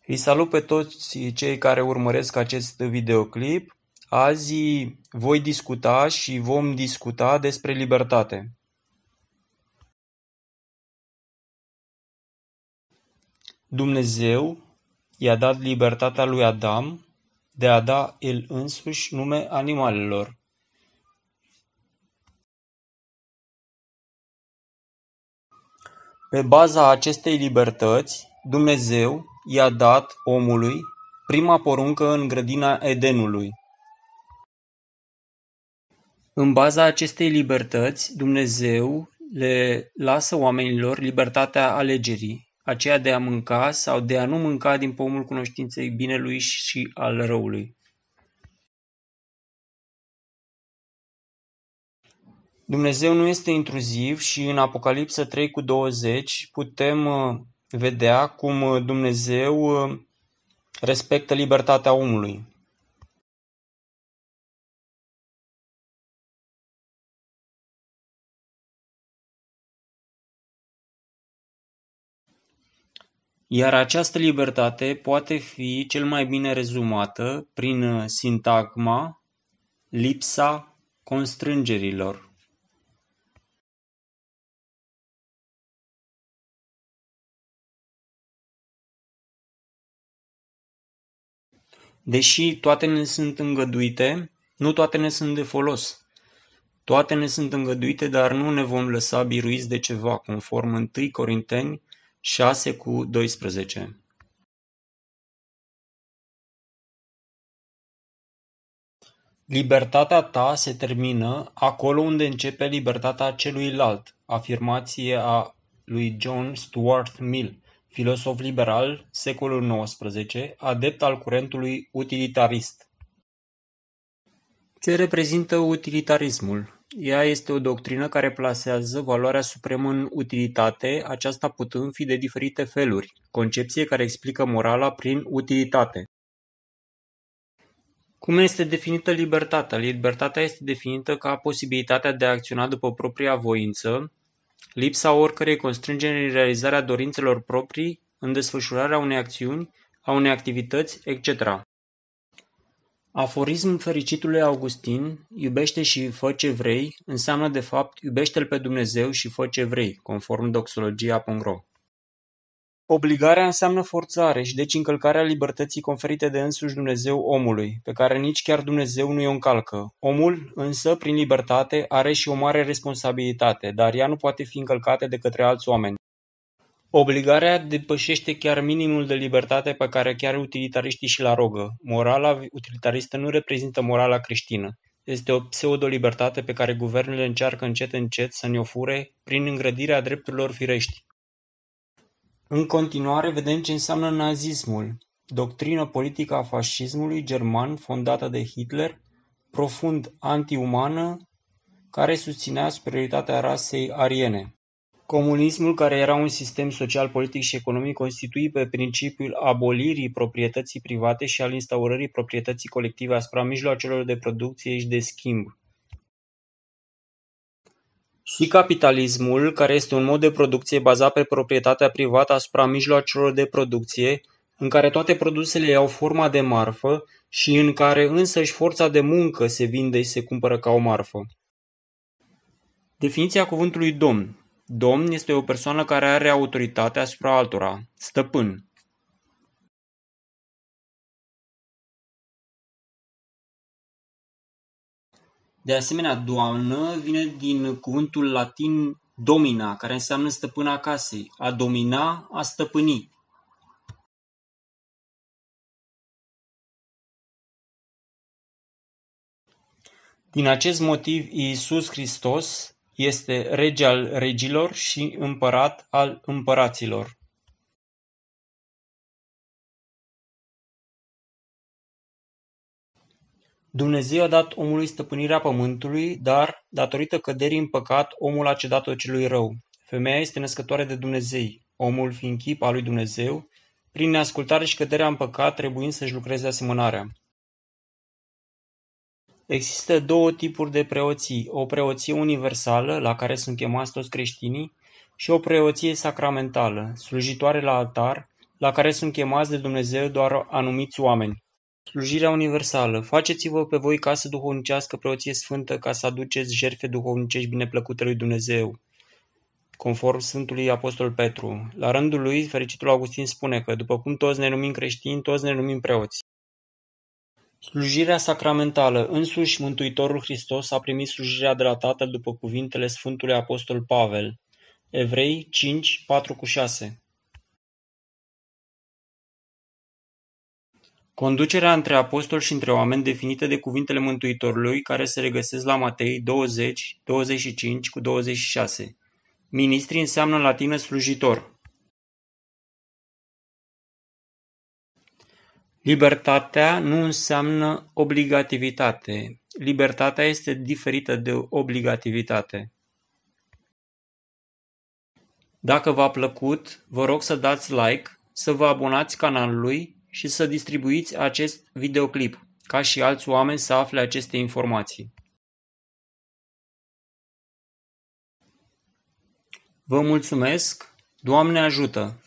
Îi salut pe toți cei care urmăresc acest videoclip. Azi voi discuta și vom discuta despre libertate. Dumnezeu i-a dat libertatea lui Adam de a da el însuși nume animalelor. Pe baza acestei libertăți, Dumnezeu i-a dat omului prima poruncă în grădina Edenului. În baza acestei libertăți, Dumnezeu le lasă oamenilor libertatea alegerii, aceea de a mânca sau de a nu mânca din pomul cunoștinței binelui și al răului. Dumnezeu nu este intruziv și în Apocalipsa 3:20 putem vedea cum Dumnezeu respectă libertatea omului. Iar această libertate poate fi cel mai bine rezumată prin sintagma lipsa constrângerilor. Deși toate ne sunt îngăduite, nu toate ne sunt de folos. Toate ne sunt îngăduite, dar nu ne vom lăsa biruiți de ceva, conform 1 Corinteni 6:12. Libertatea ta se termină acolo unde începe libertatea celuilalt, afirmație a lui John Stuart Mill, filosof liberal, secolul XIX, adept al curentului utilitarist. Ce reprezintă utilitarismul? Ea este o doctrină care plasează valoarea supremă în utilitate, aceasta putând fi de diferite feluri, concepție care explică morala prin utilitate. Cum este definită libertatea? Libertatea este definită ca posibilitatea de a acționa după propria voință, lipsa oricărei constrângeri în realizarea dorințelor proprii, în desfășurarea unei acțiuni, a unei activități, etc. Aforismul fericitului Augustin, iubește și fă ce vrei, înseamnă de fapt iubește-L pe Dumnezeu și fă ce vrei, conform doxologia.ro. Obligarea înseamnă forțare și deci încălcarea libertății conferite de însuși Dumnezeu omului, pe care nici chiar Dumnezeu nu o încalcă. Omul, însă, prin libertate, are și o mare responsabilitate, dar ea nu poate fi încălcată de către alți oameni. Obligarea depășește chiar minimul de libertate pe care chiar utilitariștii și-l arogă. Morala utilitaristă nu reprezintă morala creștină. Este o pseudo-libertate pe care guvernele încearcă încet să ne-o fure prin îngrădirea drepturilor firești. În continuare vedem ce înseamnă nazismul, doctrină politică a fascismului german fondată de Hitler, profund anti-umană, care susținea superioritatea rasei ariene. Comunismul, care era un sistem social, politic și economic constituit pe principiul abolirii proprietății private și al instaurării proprietății colective asupra mijloacelor de producție și de schimb. Și capitalismul, care este un mod de producție bazat pe proprietatea privată asupra mijloacelor de producție, în care toate produsele iau forma de marfă și în care însăși forța de muncă se vinde și se cumpără ca o marfă. Definiția cuvântului domn. Domn este o persoană care are autoritate asupra altora, stăpân. De asemenea, doamnă vine din cuvântul latin domina, care înseamnă stăpâna casei, a domina, a stăpâni. Din acest motiv, Iisus Hristos este rege al regilor și împărat al împăraților. Dumnezeu a dat omului stăpânirea pământului, dar, datorită căderii în păcat, omul a cedat-o celui rău. Femeia este născătoare de Dumnezei, omul fiind chip al lui Dumnezeu, prin neascultare și căderea în păcat, trebuind să-și lucreze asemănarea. Există două tipuri de preoții, o preoție universală, la care sunt chemați toți creștinii, și o preoție sacramentală, slujitoare la altar, la care sunt chemați de Dumnezeu doar anumiți oameni. Slujirea universală. Faceți-vă pe voi casă duhovnicească, preoție sfântă, ca să aduceți jertfe duhovnicești bineplăcute lui Dumnezeu, conform Sfântului Apostol Petru. La rândul lui, fericitul Augustin spune că, după cum toți ne numim creștini, toți ne numim preoți. Slujirea sacramentală. Însuși Mântuitorul Hristos a primit slujirea de la Tatăl după cuvintele Sfântului Apostol Pavel. Evrei 5, 4-6. Conducerea între apostoli și între oameni definită de cuvintele Mântuitorului, care se regăsesc la Matei 20, 25-26. Ministri înseamnă în latină slujitor. Libertatea nu înseamnă obligativitate. Libertatea este diferită de obligativitate. Dacă v-a plăcut, vă rog să dați like, să vă abonați canalului și să distribuiți acest videoclip, ca și alți oameni să afle aceste informații. Vă mulțumesc, Doamne ajută!